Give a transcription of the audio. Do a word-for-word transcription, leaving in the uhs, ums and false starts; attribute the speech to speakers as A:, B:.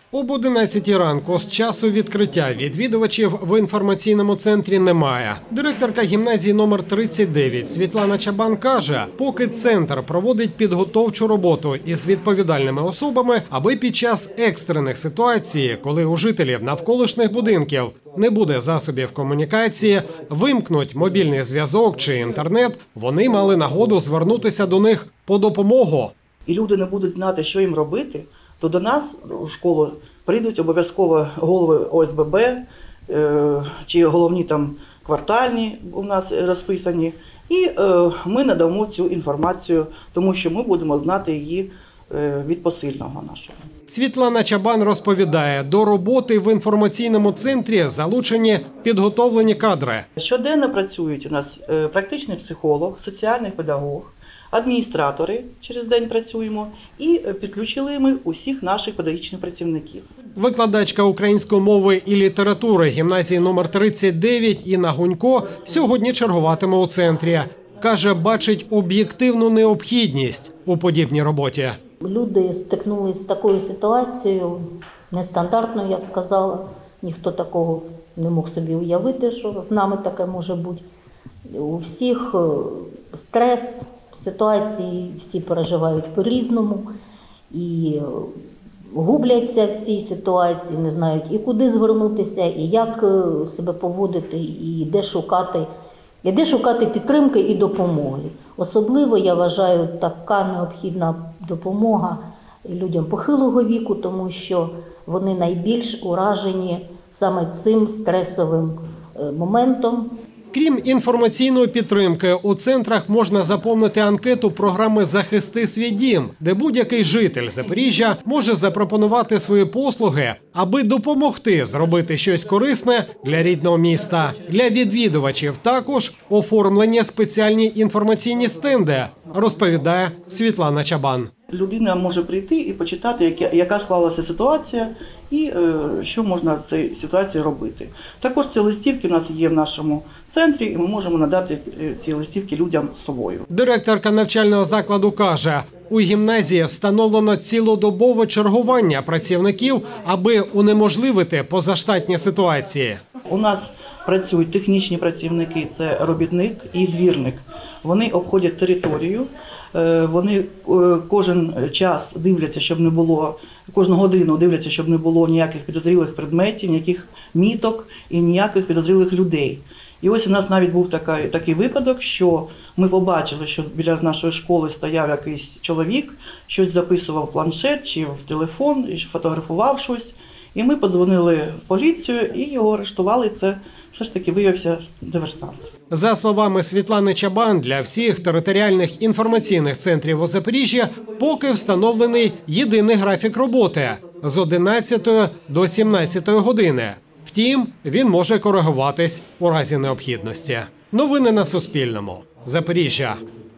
A: Об одинадцятій ранку з часу відкриття відвідувачів в інформаційному центрі немає. Директорка гімназії номер тридцять дев'ять Світлана Чабан каже, поки центр проводить підготовчу роботу із відповідальними особами, аби під час екстрених ситуацій, коли у жителів навколишніх будинків не буде засобів комунікації, вимкнуть мобільний зв'язок чи інтернет, вони мали нагоду звернутися до них по допомогу.
B: І люди не будуть знати, що їм робити, то до нас у школу прийдуть обов'язково голови О С Б Б, чи головні там квартальні у нас розписані. І ми надамо цю інформацію, тому що ми будемо знати її від посильного нашого.
A: Світлана Чабан розповідає, до роботи в інформаційному центрі залучені підготовлені кадри.
B: Щоденно працюють у нас практичний психолог, соціальний педагог, адміністратори, через день працюємо, і підключили ми усіх наших педагогічних працівників.
A: Викладачка української мови і літератури гімназії номер тридцять дев'ять Інна Гунько сьогодні чергуватиме у центрі. Каже, бачить об'єктивну необхідність у подібній роботі.
C: Люди стикнулися з такою ситуацією, нестандартною, я б сказала. Ніхто такого не мог собі уявити, що з нами таке може бути. У всіх стрес, ситуації, всі переживають по-різному і губляться в цій ситуації, не знають і куди звернутися, і як себе поводити, і де шукати, і де шукати підтримки і допомоги. Особливо, я вважаю, така необхідна допомога людям похилого віку, тому що вони найбільш уражені саме цим стресовим моментом.
A: Крім інформаційної підтримки, у центрах можна заповнити анкету програми «Захисти свій дім», де будь-який житель Запоріжжя може запропонувати свої послуги, аби допомогти зробити щось корисне для рідного міста. Для відвідувачів також оформлені спеціальні інформаційні стенди, розповідає Світлана Чабан.
B: Людина може прийти і почитати, яка склалася ситуація і що можна в цій ситуації робити. Також ці листівки у нас є в нашому центрі, і ми можемо надати ці листівки людям з собою.
A: Директорка навчального закладу каже, у гімназії встановлено цілодобове чергування працівників, аби унеможливити позаштатні ситуації.
B: У нас працюють технічні працівники, це робітник і двірник. Вони обходять територію. Вони кожен час дивляться, щоб не було, кожну годину дивляться, щоб не було ніяких підозрілих предметів, ніяких міток і ніяких підозрілих людей. І ось у нас навіть був такий, такий випадок, що ми побачили, що біля нашої школи стояв якийсь чоловік, щось записував в планшет чи в телефон, і фотографував щось. І ми подзвонили в поліцію і його арештували. Це все ж таки виявився диверсант.
A: За словами Світлани Чабан, для всіх територіальних інформаційних центрів у Запоріжжі поки встановлений єдиний графік роботи – з одинадцятої до сімнадцятої години. Втім, він може коригуватись у разі необхідності. Новини на Суспільному. Запоріжжя.